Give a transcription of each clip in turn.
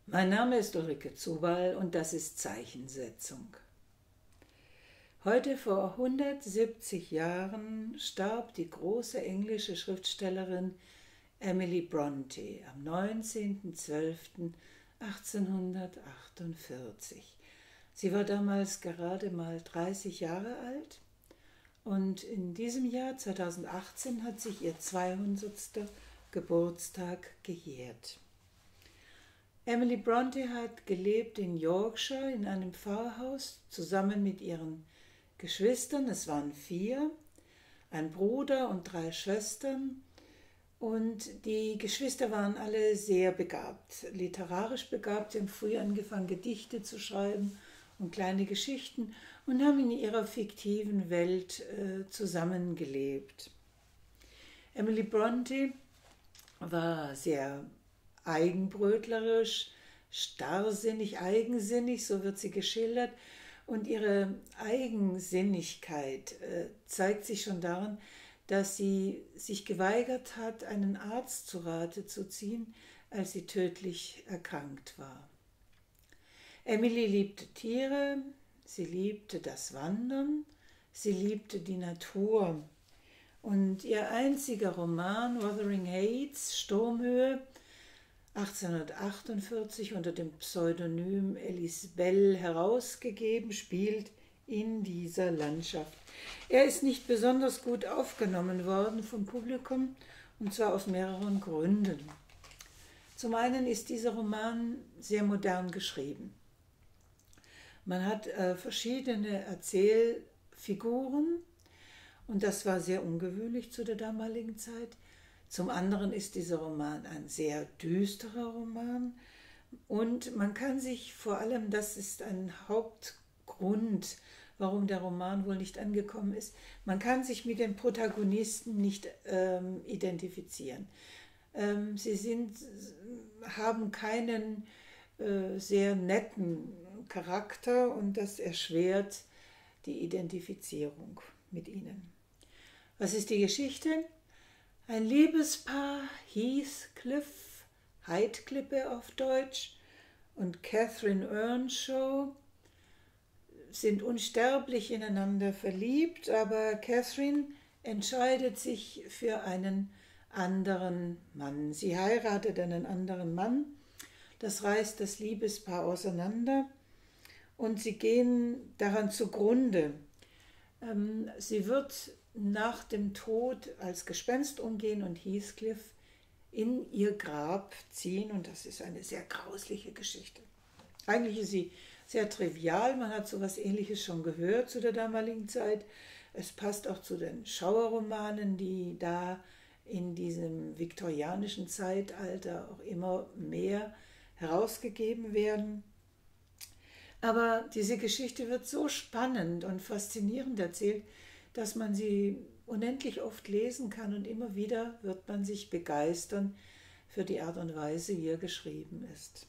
Mein Name ist Ulrike Zubal und das ist Zeichensetzung. Heute vor 170 Jahren starb die große englische Schriftstellerin Emily Brontë am 19.12.1848. Sie war damals gerade mal 30 Jahre alt und in diesem Jahr 2018 hat sich ihr 200. Geburtstag gejährt. Emily Brontë hat gelebt in Yorkshire in einem Pfarrhaus zusammen mit ihren Geschwistern. Es waren 4, ein Bruder und 3 Schwestern. Und die Geschwister waren alle sehr begabt, literarisch begabt. Sie haben früh angefangen, Gedichte zu schreiben und kleine Geschichten und haben in ihrer fiktiven Welt zusammengelebt. Emily Brontë war sehr eigenbrötlerisch, starrsinnig, eigensinnig, so wird sie geschildert. Und ihre Eigensinnigkeit zeigt sich schon darin, dass sie sich geweigert hat, einen Arzt zu Rate zu ziehen, als sie tödlich erkrankt war. Emily liebte Tiere, sie liebte das Wandern, sie liebte die Natur. Und ihr einziger Roman, Wuthering Heights, Sturmhöhe, 1848 unter dem Pseudonym Alice Bell herausgegeben, spielt in dieser Landschaft. Er ist nicht besonders gut aufgenommen worden vom Publikum, und zwar aus mehreren Gründen. Zum einen ist dieser Roman sehr modern geschrieben. Man hat verschiedene Erzählfiguren, und das war sehr ungewöhnlich zu der damaligen Zeit. Zum anderen ist dieser Roman ein sehr düsterer Roman und man kann sich vor allem, das ist ein Hauptgrund, warum der Roman wohl nicht angekommen ist, man kann sich mit den Protagonisten nicht identifizieren. Sie haben keinen sehr netten Charakter und das erschwert die Identifizierung mit ihnen. Was ist die Geschichte? Ein Liebespaar, Heathcliff auf Deutsch, und Catherine Earnshaw sind unsterblich ineinander verliebt, aber Catherine entscheidet sich für einen anderen Mann. Sie heiratet einen anderen Mann, das reißt das Liebespaar auseinander und sie gehen daran zugrunde. Sie wird nach dem Tod als Gespenst umgehen und Heathcliff in ihr Grab ziehen, und das ist eine sehr grausliche Geschichte. Eigentlich ist sie sehr trivial, man hat so etwas Ähnliches schon gehört zu der damaligen Zeit. Es passt auch zu den Schauerromanen, die da in diesem viktorianischen Zeitalter auch immer mehr herausgegeben werden. Aber diese Geschichte wird so spannend und faszinierend erzählt, dass man sie unendlich oft lesen kann und immer wieder wird man sich begeistern für die Art und Weise, wie er geschrieben ist.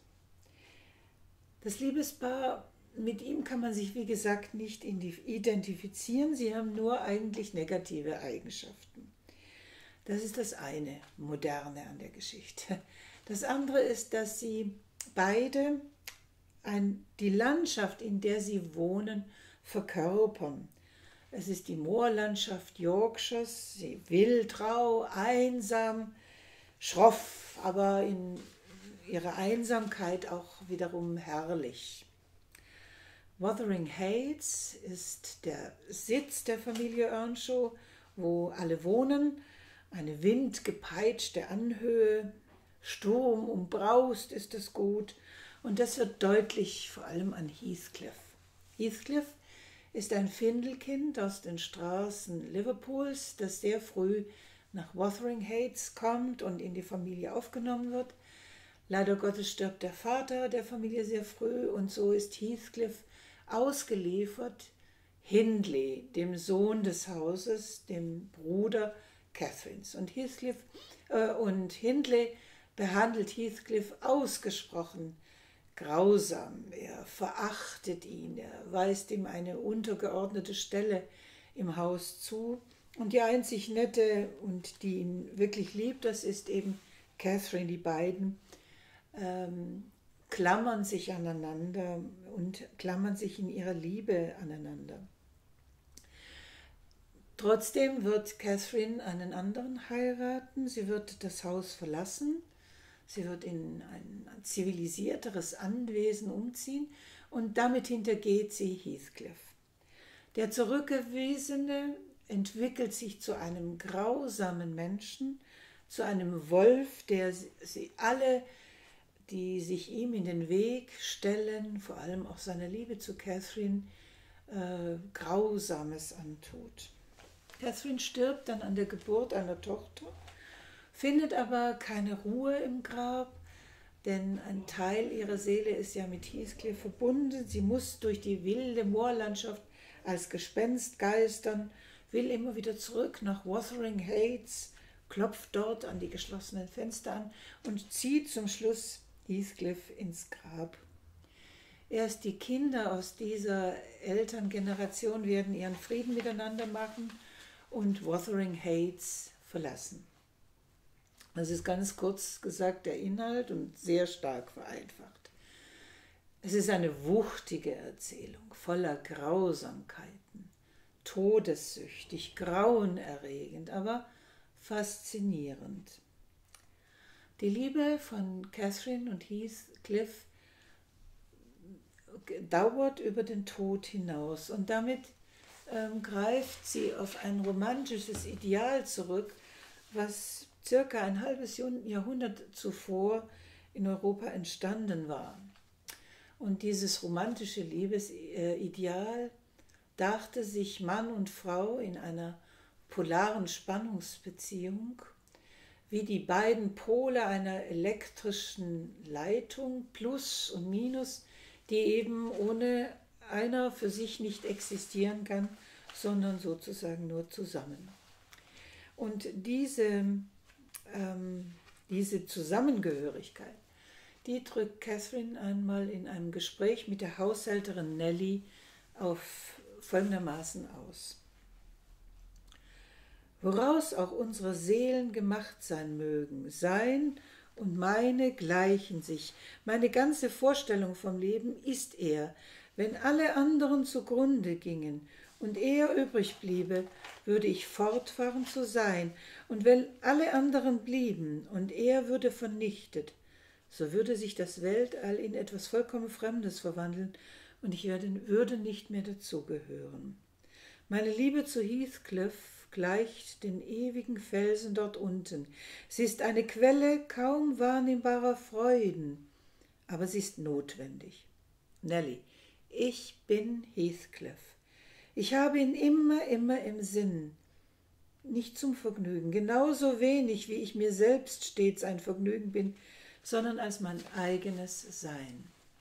Das Liebespaar, mit ihm kann man sich, wie gesagt, nicht identifizieren, sie haben nur eigentlich negative Eigenschaften. Das ist das eine Moderne an der Geschichte. Das andere ist, dass sie beide die Landschaft, in der sie wohnen, verkörpern. Es ist die Moorlandschaft Yorkshires, wildrau, einsam, schroff, aber in ihrer Einsamkeit auch wiederum herrlich. Wuthering Heights ist der Sitz der Familie Earnshaw, wo alle wohnen. Eine windgepeitschte Anhöhe, sturmumbraust ist es gut. Und das wird deutlich vor allem an Heathcliff. Heathcliff ist ein Findelkind aus den Straßen Liverpools, das sehr früh nach Wuthering Heights kommt und in die Familie aufgenommen wird. Leider Gottes stirbt der Vater der Familie sehr früh und so ist Heathcliff ausgeliefert Hindley, dem Sohn des Hauses, dem Bruder Catherines. Und Hindley behandelt Heathcliff ausgesprochen grausam, er verachtet ihn, er weist ihm eine untergeordnete Stelle im Haus zu. Und die einzig nette und die ihn wirklich liebt, das ist eben Catherine. Die beiden klammern sich aneinander und klammern sich in ihrer Liebe aneinander. Trotzdem wird Catherine einen anderen heiraten, sie wird das Haus verlassen, sie wird in ein zivilisierteres Anwesen umziehen und damit hintergeht sie Heathcliff. Der Zurückgewiesene entwickelt sich zu einem grausamen Menschen, zu einem Wolf, der sie alle, die sich ihm in den Weg stellen, vor allem auch seiner Liebe zu Catherine, Grausames antut. Catherine stirbt dann an der Geburt einer Tochter, findet aber keine Ruhe im Grab, denn ein Teil ihrer Seele ist ja mit Heathcliff verbunden. Sie muss durch die wilde Moorlandschaft als Gespenst geistern, will immer wieder zurück nach Wuthering Heights, klopft dort an die geschlossenen Fenster an und zieht zum Schluss Heathcliff ins Grab. Erst die Kinder aus dieser Elterngeneration werden ihren Frieden miteinander machen und Wuthering Heights verlassen. Das ist ganz kurz gesagt der Inhalt und sehr stark vereinfacht. Es ist eine wuchtige Erzählung, voller Grausamkeiten, todessüchtig, grauenerregend, aber faszinierend. Die Liebe von Catherine und Heathcliff dauert über den Tod hinaus und damit greift sie auf ein romantisches Ideal zurück, was circa ein halbes Jahrhundert zuvor in Europa entstanden war. Und dieses romantische Liebesideal dachte sich Mann und Frau in einer polaren Spannungsbeziehung, wie die beiden Pole einer elektrischen Leitung, Plus und Minus, die eben ohne einer für sich nicht existieren kann, sondern sozusagen nur zusammen. Und diese Zusammengehörigkeit, die drückt Catherine einmal in einem Gespräch mit der Haushälterin Nellie auf folgendermaßen aus. Woraus auch unsere Seelen gemacht sein mögen, sein und meine gleichen sich. Meine ganze Vorstellung vom Leben ist er. Wenn alle anderen zugrunde gingen und er übrig bliebe, würde ich fortfahren zu sein. Und wenn alle anderen blieben und er würde vernichtet, so würde sich das Weltall in etwas vollkommen Fremdes verwandeln und ich würde nicht mehr dazugehören. Meine Liebe zu Heathcliff gleicht den ewigen Felsen dort unten. Sie ist eine Quelle kaum wahrnehmbarer Freuden, aber sie ist notwendig. Nellie, ich bin Heathcliff. Ich habe ihn immer im Sinn, nicht zum Vergnügen, genauso wenig wie ich mir selbst stets ein Vergnügen bin, sondern als mein eigenes Sein.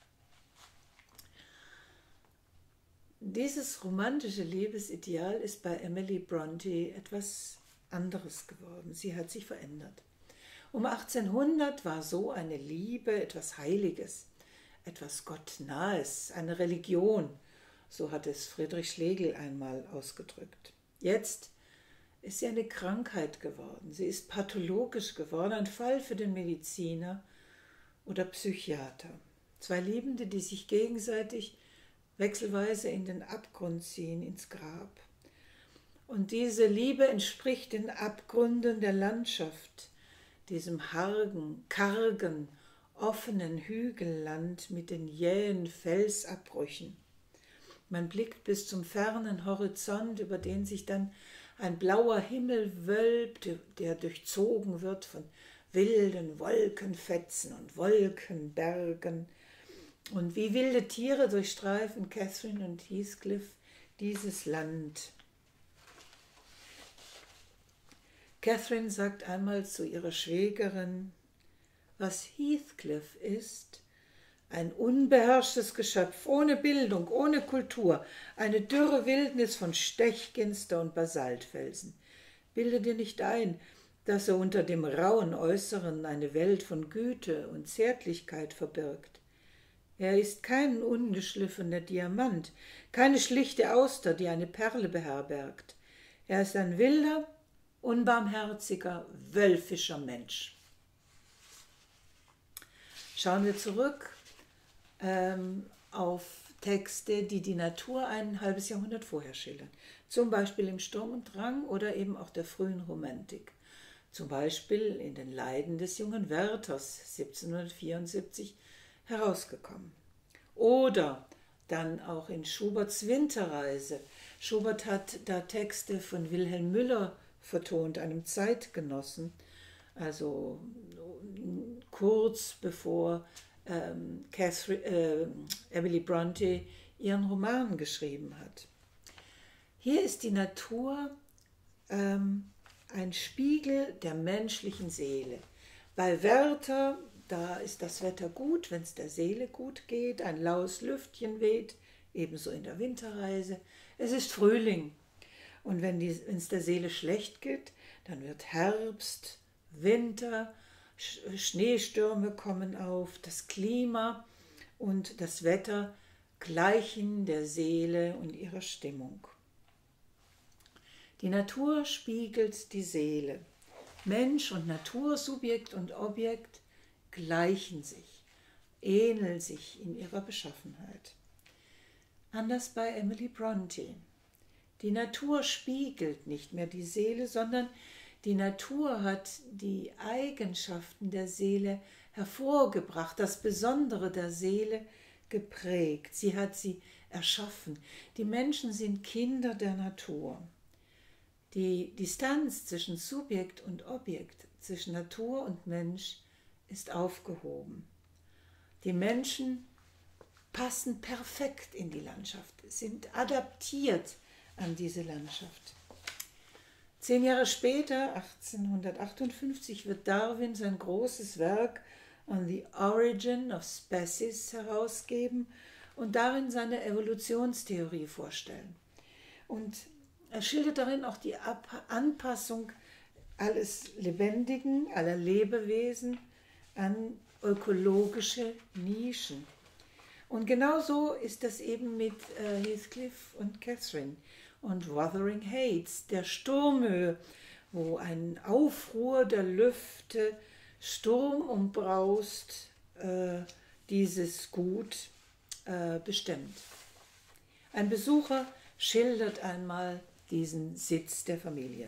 Dieses romantische Liebesideal ist bei Emily Brontë etwas anderes geworden. Sie hat sich verändert. Um 1800 war so eine Liebe etwas Heiliges, etwas Gottnahes, eine Religion. So hat es Friedrich Schlegel einmal ausgedrückt. Jetzt ist sie eine Krankheit geworden. Sie ist pathologisch geworden, ein Fall für den Mediziner oder Psychiater. Zwei Liebende, die sich gegenseitig wechselweise in den Abgrund ziehen, ins Grab. Und diese Liebe entspricht den Abgründen der Landschaft, diesem kargen, offenen Hügelland mit den jähen Felsabbrüchen. Man blickt bis zum fernen Horizont, über den sich dann ein blauer Himmel wölbt, der durchzogen wird von wilden Wolkenfetzen und Wolkenbergen. Und wie wilde Tiere durchstreifen Catherine und Heathcliff dieses Land. Catherine sagt einmal zu ihrer Schwägerin, was Heathcliff ist, ein unbeherrschtes Geschöpf, ohne Bildung, ohne Kultur, eine dürre Wildnis von Stechginster und Basaltfelsen. Bilde dir nicht ein, dass er unter dem rauen Äußeren eine Welt von Güte und Zärtlichkeit verbirgt. Er ist kein ungeschliffener Diamant, keine schlichte Auster, die eine Perle beherbergt. Er ist ein wilder, unbarmherziger, wölfischer Mensch. Schauen wir zurück auf Texte, die die Natur ein halbes Jahrhundert vorher schildern. Zum Beispiel im Sturm und Drang oder eben auch der frühen Romantik. Zum Beispiel in den Leiden des jungen Werthers 1774 herausgekommen. Oder dann auch in Schuberts Winterreise. Schubert hat da Texte von Wilhelm Müller vertont, einem Zeitgenossen, also kurz bevor Emily Bronte ihren Roman geschrieben hat. Hier ist die Natur ein Spiegel der menschlichen Seele. Bei Werther, da ist das Wetter gut, wenn es der Seele gut geht, ein laues Lüftchen weht, ebenso in der Winterreise. Es ist Frühling und wenn es der Seele schlecht geht, dann wird Herbst, Winter, Schneestürme kommen auf, das Klima und das Wetter gleichen der Seele und ihrer Stimmung. Die Natur spiegelt die Seele. Mensch und Natur, Subjekt und Objekt gleichen sich, ähneln sich in ihrer Beschaffenheit. Anders bei Emily Bronte. Die Natur spiegelt nicht mehr die Seele, sondern die Natur hat die Eigenschaften der Seele hervorgebracht, das Besondere der Seele geprägt. Sie hat sie erschaffen. Die Menschen sind Kinder der Natur. Die Distanz zwischen Subjekt und Objekt, zwischen Natur und Mensch ist aufgehoben. Die Menschen passen perfekt in die Landschaft, sind adaptiert an diese Landschaft. 10 Jahre später, 1858, wird Darwin sein großes Werk On the Origin of Species herausgeben und darin seine Evolutionstheorie vorstellen. Und er schildert darin auch die Anpassung alles Lebendigen, aller Lebewesen an ökologische Nischen. Und genauso ist das eben mit Heathcliff und Catherine und Wuthering Heights, der Sturmhöhe, wo ein Aufruhr der Lüfte sturmumbraust dieses Gut bestimmt. Ein Besucher schildert einmal diesen Sitz der Familie.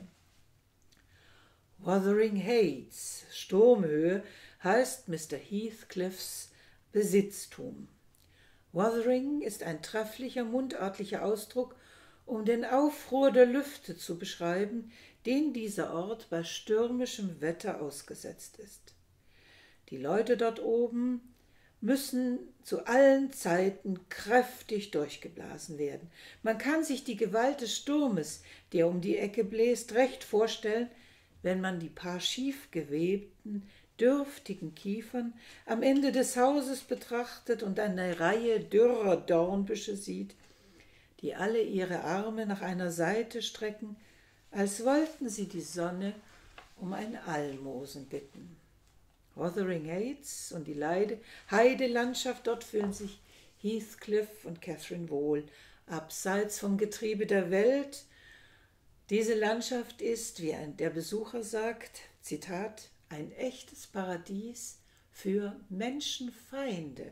Wuthering Heights, Sturmhöhe, heißt Mr. Heathcliffs Besitztum. Wuthering ist ein trefflicher, mundartlicher Ausdruck, um den Aufruhr der Lüfte zu beschreiben, den dieser Ort bei stürmischem Wetter ausgesetzt ist. Die Leute dort oben müssen zu allen Zeiten kräftig durchgeblasen werden. Man kann sich die Gewalt des Sturmes, der um die Ecke bläst, recht vorstellen, wenn man die paar schief gewebten, dürftigen Kiefern am Ende des Hauses betrachtet und eine Reihe dürrer Dornbüsche sieht, die alle ihre Arme nach einer Seite strecken, als wollten sie die Sonne um ein Almosen bitten. Wuthering Heights und die Heidelandschaft dort fühlen sich Heathcliff und Catherine wohl, abseits vom Getriebe der Welt. Diese Landschaft ist, wie der Besucher sagt, Zitat, ein echtes Paradies für Menschenfeinde.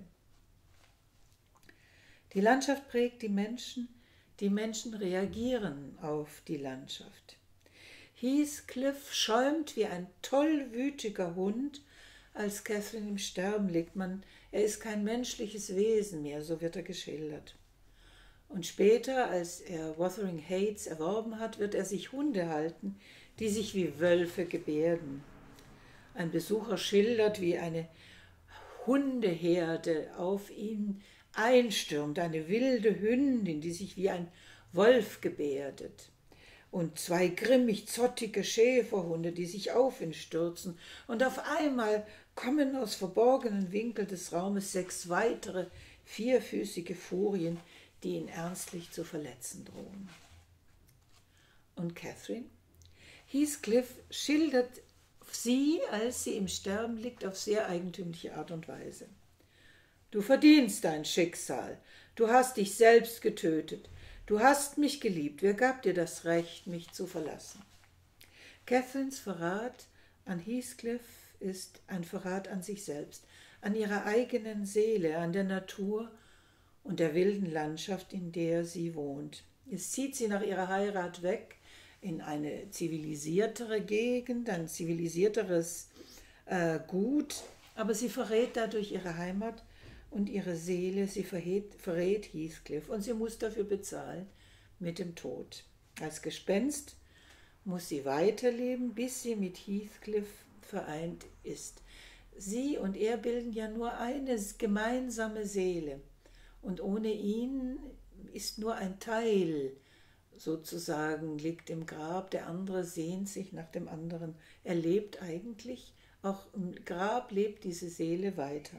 Die Landschaft prägt die Menschen reagieren auf die Landschaft. Heathcliff schäumt wie ein tollwütiger Hund, als Catherine im Sterben liegt. Er ist kein menschliches Wesen mehr, so wird er geschildert. Und später, als er Wuthering Heights erworben hat, wird er sich Hunde halten, die sich wie Wölfe gebärden. Ein Besucher schildert, wie eine Hundeherde auf ihn einstürmt, eine wilde Hündin, die sich wie ein Wolf gebärdet. Und 2 grimmig zottige Schäferhunde, die sich auf ihn stürzen. Und auf einmal kommen aus verborgenen Winkeln des Raumes 6 weitere vierfüßige Furien, die ihn ernstlich zu verletzen drohen. Und Catherine? Heathcliff schildert sie, als sie im Sterben liegt, auf sehr eigentümliche Art und Weise. Du verdienst dein Schicksal, du hast dich selbst getötet, du hast mich geliebt, wer gab dir das Recht, mich zu verlassen? Catherines Verrat an Heathcliff ist ein Verrat an sich selbst, an ihrer eigenen Seele, an der Natur und der wilden Landschaft, in der sie wohnt. Es zieht sie nach ihrer Heirat weg in eine zivilisiertere Gegend, ein zivilisierteres Gut, aber sie verrät dadurch ihre Heimat und ihre Seele, sie verrät Heathcliff und sie muss dafür bezahlen mit dem Tod. Als Gespenst muss sie weiterleben, bis sie mit Heathcliff vereint ist. Sie und er bilden ja nur eine gemeinsame Seele und ohne ihn ist nur ein Teil sozusagen, liegt im Grab, der andere sehnt sich nach dem anderen. Er lebt eigentlich, auch im Grab lebt diese Seele weiter.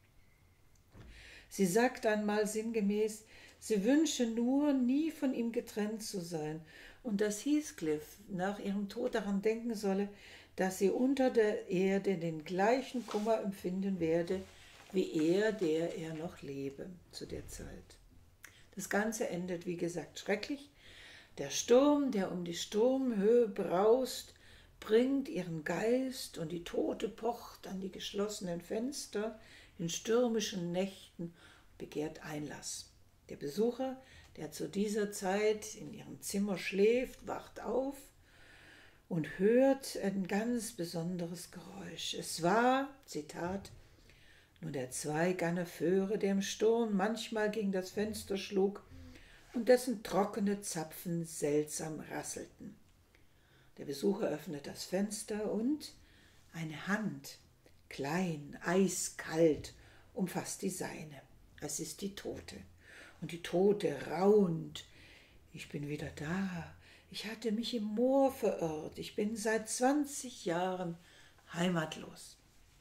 Sie sagt einmal sinngemäß, sie wünsche nur, nie von ihm getrennt zu sein und dass Heathcliff nach ihrem Tod daran denken solle, dass sie unter der Erde den gleichen Kummer empfinden werde, wie er, der er noch lebe zu der Zeit. Das Ganze endet, wie gesagt, schrecklich. Der Sturm, der um die Sturmhöhe braust, bringt ihren Geist und die Tote pocht an die geschlossenen Fenster in stürmischen Nächten und begehrt Einlass. Der Besucher, der zu dieser Zeit in ihrem Zimmer schläft, wacht auf und hört ein ganz besonderes Geräusch. Es war, Zitat, nur der Zweig einer Föhre, der im Sturm manchmal gegen das Fenster schlug und dessen trockene Zapfen seltsam rasselten. Der Besucher öffnet das Fenster und eine Hand, klein, eiskalt, umfasst die seine. Es ist die Tote. Und die Tote raunt. Ich bin wieder da. Ich hatte mich im Moor verirrt. Ich bin seit 20 Jahren heimatlos.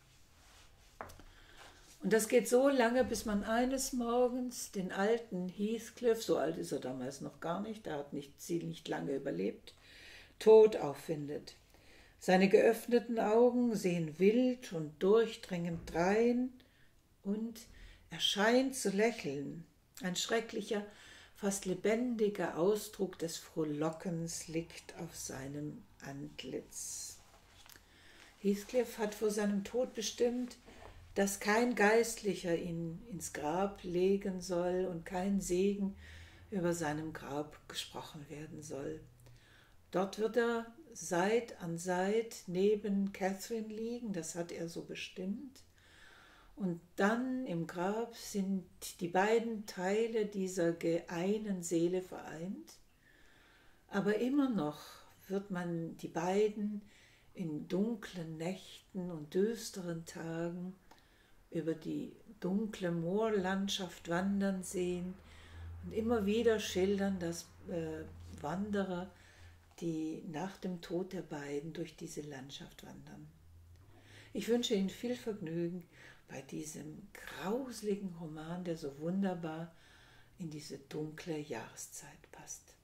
Und das geht so lange, bis man eines Morgens den alten Heathcliff, so alt ist er damals noch gar nicht, er hat sie nicht lange überlebt, tot auffindet. Seine geöffneten Augen sehen wild und durchdringend drein und er scheint zu lächeln. Ein schrecklicher, fast lebendiger Ausdruck des Frohlockens liegt auf seinem Antlitz. Heathcliff hat vor seinem Tod bestimmt, dass kein Geistlicher ihn ins Grab legen soll und kein Segen über seinem Grab gesprochen werden soll. Dort wird er Seit an Seit neben Catherine liegen, das hat er so bestimmt. Und dann im Grab sind die beiden Teile dieser einen Seele vereint. Aber immer noch wird man die beiden in dunklen Nächten und düsteren Tagen über die dunkle Moorlandschaft wandern sehen und immer wieder schildern das Wanderer, die nach dem Tod der beiden durch diese Landschaft wandern. Ich wünsche Ihnen viel Vergnügen bei diesem grauseligen Roman, der so wunderbar in diese dunkle Jahreszeit passt.